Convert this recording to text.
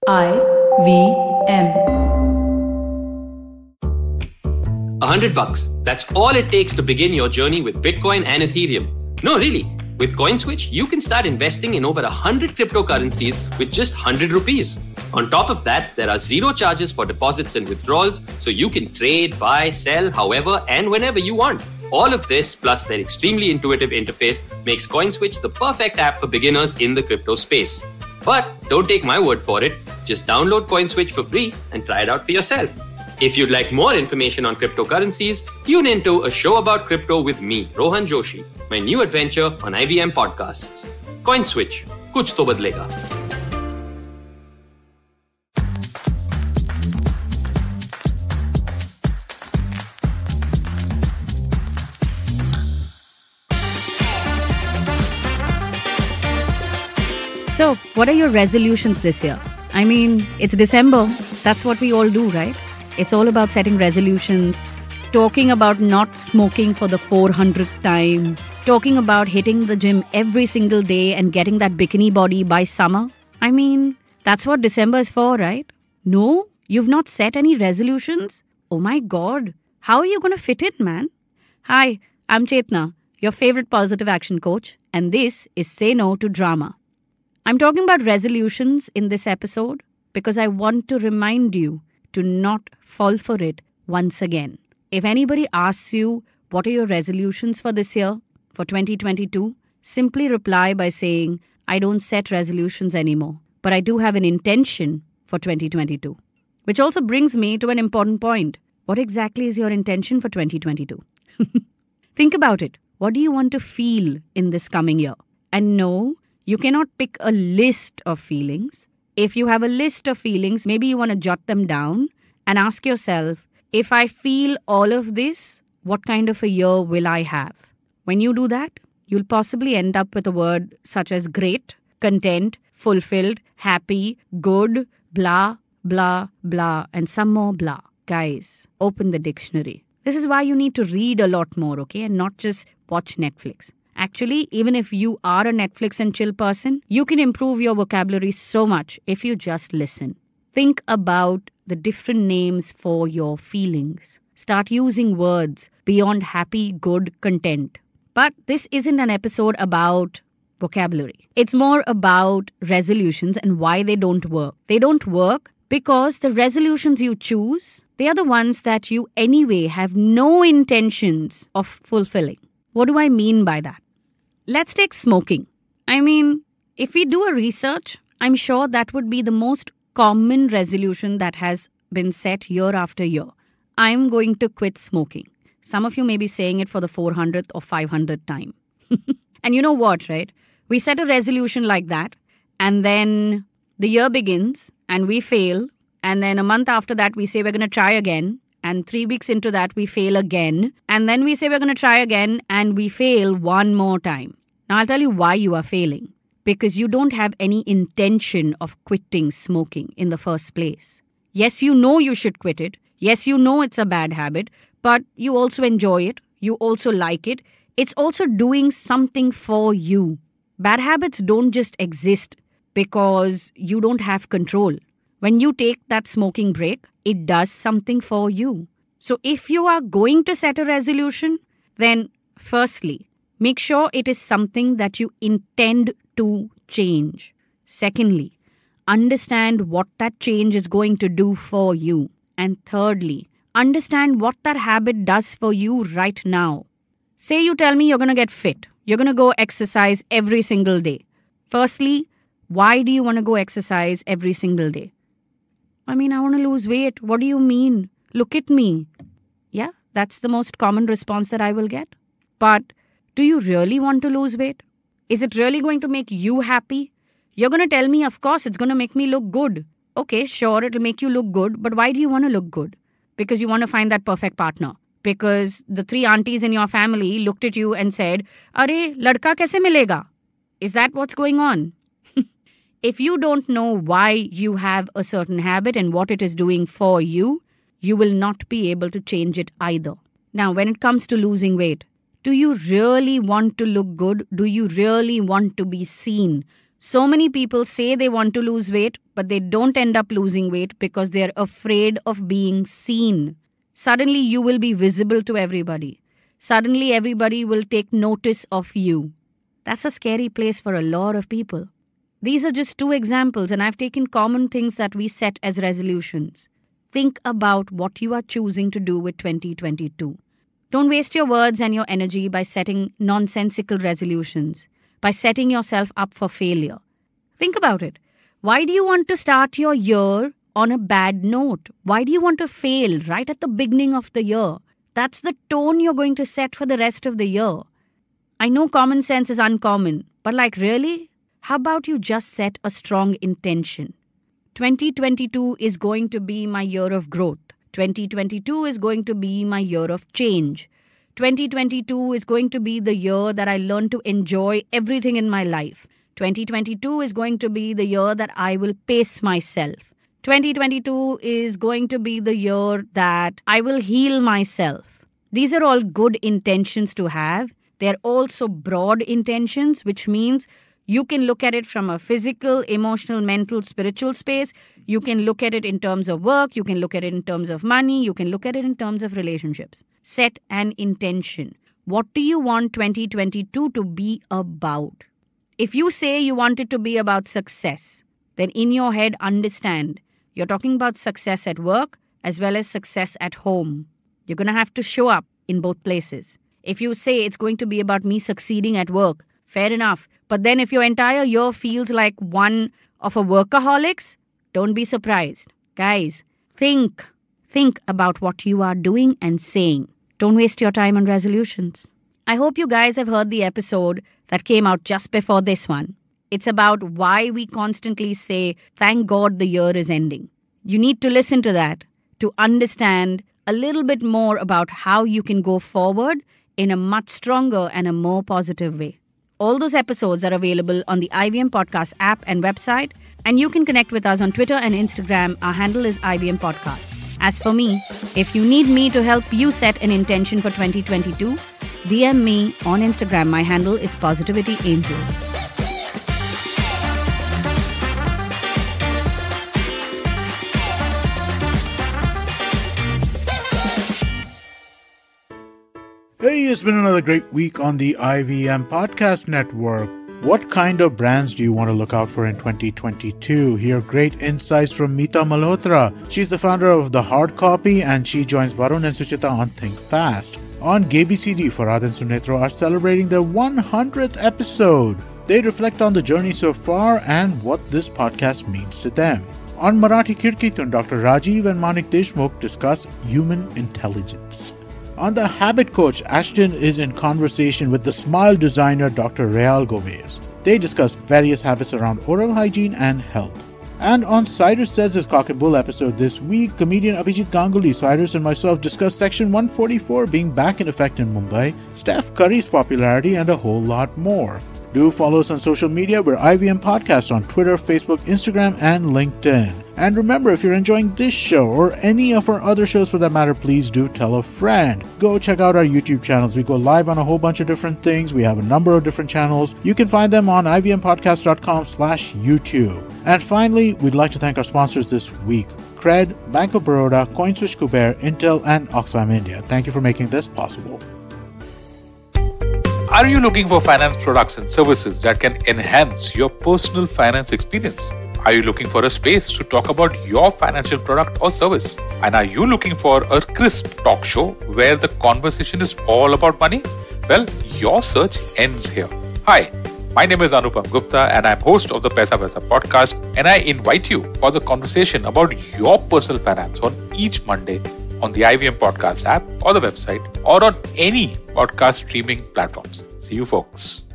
IVM. $100. That's all it takes to begin your journey with Bitcoin and Ethereum. No, really. With CoinSwitch, you can start investing in over 100 cryptocurrencies with just 100 rupees. On top of that, there are zero charges for deposits and withdrawals, so you can trade, buy, sell, however and whenever you want. All of this, plus their extremely intuitive interface, makes CoinSwitch the perfect app for beginners in the crypto space. But don't take my word for it. Just download CoinSwitch for free and try it out for yourself. If you'd like more information on cryptocurrencies, tune into A Show About Crypto with me, Rohan Joshi, my new adventure on IVM Podcasts. CoinSwitch, kuch to badlega. So, what are your resolutions this year? I mean, it's December. That's what we all do, right? It's all about setting resolutions, talking about not smoking for the 400th time, talking about hitting the gym every single day and getting that bikini body by summer. I mean, that's what December is for, right? No? You've not set any resolutions? Oh my God. How are you going to fit in, man? Hi, I'm Chetna, your favorite positive action coach, and this is Say No to Drama. I'm talking about resolutions in this episode because I want to remind you to not fall for it once again. If anybody asks you, what are your resolutions for this year, for 2022, simply reply by saying, I don't set resolutions anymore, but I do have an intention for 2022. Which also brings me to an important point. What exactly is your intention for 2022? Think about it. What do you want to feel in this coming year? And no, you cannot pick a list of feelings. If you have a list of feelings, maybe you want to jot them down and ask yourself, if I feel all of this, what kind of a year will I have? When you do that, you'll possibly end up with a word such as great, content, fulfilled, happy, good, blah, blah, blah, and some more blah. Guys, open the dictionary. This is why you need to read a lot more, okay? And not just watch Netflix. Actually, even if you are a Netflix and chill person, you can improve your vocabulary so much if you just listen. Think about the different names for your feelings. Start using words beyond happy, good, content. But this isn't an episode about vocabulary. It's more about resolutions and why they don't work. They don't work because the resolutions you choose, they are the ones that you anyway have no intentions of fulfilling. What do I mean by that? Let's take smoking. I mean, if we do a research, I'm sure that would be the most common resolution that has been set year after year. I'm going to quit smoking. Some of you may be saying it for the 400th or 500th time. And you know what, right? We set a resolution like that, and then the year begins, and we fail, and then a month after that, we say we're going to try again. And 3 weeks into that, we fail again. And then we say we're going to try again and we fail one more time. Now, I'll tell you why you are failing. Because you don't have any intention of quitting smoking in the first place. Yes, you know you should quit it. Yes, you know it's a bad habit. But you also enjoy it. You also like it. It's also doing something for you. Bad habits don't just exist because you don't have control. When you take that smoking break, it does something for you. So if you are going to set a resolution, then firstly, make sure it is something that you intend to change. Secondly, understand what that change is going to do for you. And thirdly, understand what that habit does for you right now. Say you tell me you're going to get fit. You're going to go exercise every single day. Firstly, why do you want to go exercise every single day? I mean, I want to lose weight. What do you mean? Look at me. Yeah, that's the most common response that I will get. But do you really want to lose weight? Is it really going to make you happy? You're going to tell me, of course, it's going to make me look good. Okay, sure, it'll make you look good. But why do you want to look good? Because you want to find that perfect partner. Because the 3 aunties in your family looked at you and said, Are, ladka kaise milega? Is that what's going on? If you don't know why you have a certain habit and what it is doing for you, you will not be able to change it either. Now, when it comes to losing weight, do you really want to look good? Do you really want to be seen So many people say they want to lose weight, but they don't end up losing weight because they're afraid of being seen. Suddenly you will be visible to everybody. Suddenly everybody will take notice of you. That's a scary place for a lot of people. These are just 2 examples, and I've taken common things that we set as resolutions. Think about what you are choosing to do with 2022. Don't waste your words and your energy by setting nonsensical resolutions, by setting yourself up for failure. Think about it. Why do you want to start your year on a bad note? Why do you want to fail right at the beginning of the year? That's the tone you're going to set for the rest of the year. I know common sense is uncommon, but really? How about you just set a strong intention? 2022 is going to be my year of growth. 2022 is going to be my year of change. 2022 is going to be the year that I learn to enjoy everything in my life. 2022 is going to be the year that I will pace myself. 2022 is going to be the year that I will heal myself. These are all good intentions to have. They're also broad intentions, which means you can look at it from a physical, emotional, mental, spiritual space. You can look at it in terms of work. You can look at it in terms of money. You can look at it in terms of relationships. Set an intention. What do you want 2022 to be about? If you say you want it to be about success, then in your head, understand you're talking about success at work as well as success at home. You're going to have to show up in both places. If you say it's going to be about me succeeding at work, fair enough. But then if your entire year feels like one of a workaholics, don't be surprised. Guys, think about what you are doing and saying. Don't waste your time on resolutions. I hope you guys have heard the episode that came out just before this one. It's about why we constantly say, thank God the year is ending. You need to listen to that to understand a little bit more about how you can go forward in a much stronger and a more positive way. All those episodes are available on the IVM Podcast app and website, and you can connect with us on Twitter and Instagram. Our handle is IVM Podcast. As for me, if you need me to help you set an intention for 2022, DM me on Instagram. My handle is Positivity Angel. Hey, it's been another great week on the IVM Podcast Network. What kind of brands do you want to look out for in 2022? Hear great insights from Meeta Malhotra. She's the founder of The Hard Copy, and she joins Varun and Suchita on Think Fast. On GBCD, Farhad and Sunetro are celebrating their 100th episode. They reflect on the journey so far and what this podcast means to them. On Marathi Kirkitun, Dr. Rajiv and Manik Deshmukh discuss human intelligence. On The Habit Coach, Ashton is in conversation with the smile designer Dr. Real Gomez. They discuss various habits around oral hygiene and health. And on Cyrus Says His Cock and Bull episode this week, comedian Abhijit Ganguly, Cyrus and myself discuss Section 144 being back in effect in Mumbai, Steph Curry's popularity, and a whole lot more. Do follow us on social media. We're IVM Podcast on Twitter, Facebook, Instagram, and LinkedIn. And remember, if you're enjoying this show or any of our other shows for that matter, please do tell a friend. Go check out our YouTube channels. We go live on a whole bunch of different things. We have a number of different channels. You can find them on ivmpodcast.com/YouTube. And finally, we'd like to thank our sponsors this week: Cred, Bank of Baroda, CoinSwitch Kuber, Intel, and Oxfam India. Thank you for making this possible. Are you looking for finance products and services that can enhance your personal finance experience? Are you looking for a space to talk about your financial product or service? And are you looking for a crisp talk show where the conversation is all about money? Well, your search ends here. Hi, my name is Anupam Gupta and I'm host of the Paisa Vaisa podcast, and I invite you for the conversation about your personal finance on each Monday on the IVM Podcast app or the website or on any podcast streaming platforms. See you folks.